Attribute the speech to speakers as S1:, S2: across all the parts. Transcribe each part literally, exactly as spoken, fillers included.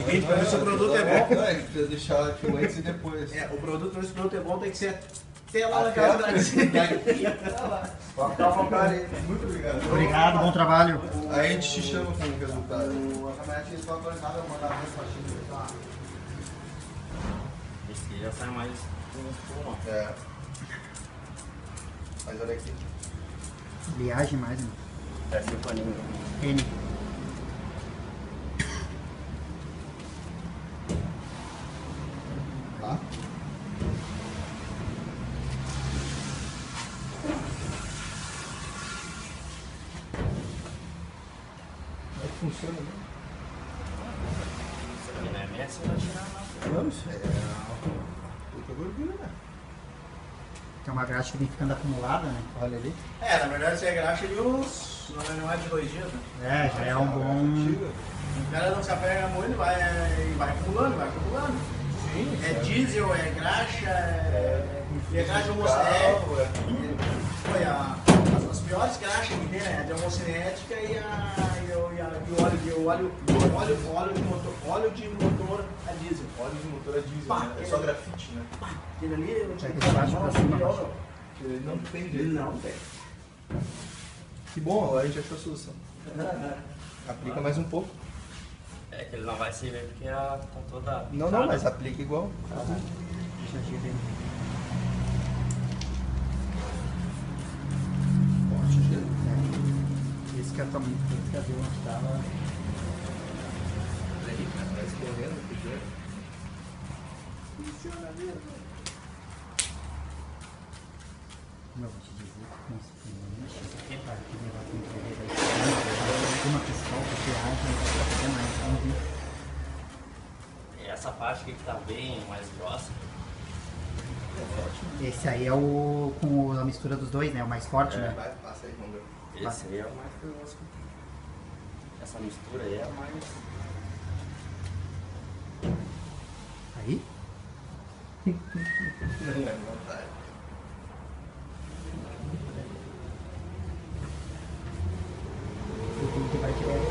S1: Se o produto é bom.
S2: Não, a gente precisa deixar aqui o antes e depois.
S1: É, o produto, se o produto é bom, tem que ser até lá na casa da
S2: Muito obrigado.
S3: Obrigado, bom trabalho.
S2: Aí a gente te chama com o resultado.
S1: A caminhonete só autorizada a mandar mais faixinha.
S4: Esse aqui já sai mais uma.
S2: É. Mas olha aqui.
S3: Viagem mais, né?
S4: Parece um paninho.
S3: N.
S2: Tá? Como é que funciona, né?
S4: Isso aqui não é minha, você vai tirar não.
S2: Não, isso é puta gordura, né?
S3: Tem uma graxa que vem ficando acumulada, né?
S2: Olha ali.
S1: É, na verdade, isso é graxa de uns. Não é mais de dois dias, né?
S3: É, já é um bom...
S1: O cara não se apega muito, vai, vai acumulando, vai acumulando.
S2: Sim,
S1: É diesel, é graxa, é, é graxa homocinética. Foi a, as, as piores graxas que tem, né? A de homocinética e, a, e, o, e, a, e o óleo de o óleo, óleo, óleo de motor, óleo de motor a diesel.
S2: óleo de motor a diesel,
S1: Pá,
S2: né? É só grafite, né?
S1: Aquele ali, eu tinha
S3: É
S1: que
S3: que de baixo pra cima,
S1: não,
S3: baixo.
S2: Porque não tem jeito.
S1: não tem.
S2: Que bom, agora a gente achou a solução. Aplica mais um pouco.
S4: É que ele não vai servir porque ela tá toda...
S2: Não, não, mas aplica igual.
S3: Deixa eu ver.
S2: Forte gelo.
S3: Esse que é o tamanho que esse que a onde estava.
S2: Aí, cara, vai escorrendo aqui gelo.
S1: Funciona mesmo.
S3: Como eu vou te dizer, principalmente, isso aqui é para que levar para entregar da esquina, uma pistola, viagem, para fazer mais, vamos ver.
S4: E essa parte aqui que tá bem mais grossa.
S3: Esse aí é o com a mistura dos dois, né? O mais forte,
S2: É,
S3: né?
S2: vai, passa aí, vamos ver.
S4: Esse aí é o mais grosso. Essa mistura aí é a mais...
S3: Aí?
S2: Não é vontade.
S3: Eu tenho que vai tirar.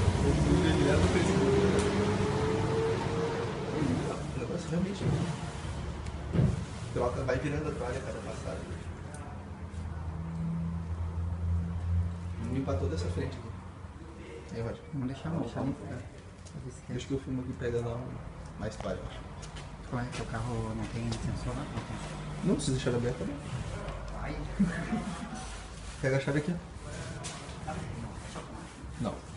S2: O negócio realmente troca, vai virando a toalha a cada passada. Vamos limpar toda essa frente aqui. Aí, Roger.
S3: Vamos deixar, vamos deixar limpo, cara. Pra ver se quer.
S2: Deixa que eu filmo aqui pega lá mais toalha, eu acho.
S3: Como é que o carro não tem sensor lá? Não tem.
S2: Não precisa deixar aberto também.
S3: Vai.
S2: Pega a chave aqui. Não.